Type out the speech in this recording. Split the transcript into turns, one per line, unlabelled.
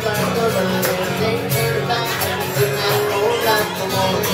back, go back, take her back, and I know that tomorrow.